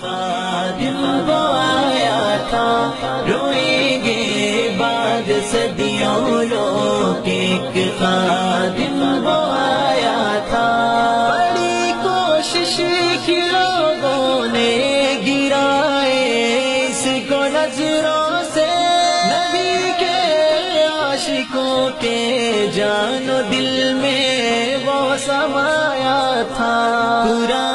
खादिम वो आया था, रोएंगे बाद सदियों लोग, एक खादिम वो आया था। बड़ी कोशिश की लोगों ने गिराए इसको नजरों से, नबी के आशिकों के जानो दिल में वो समाया था।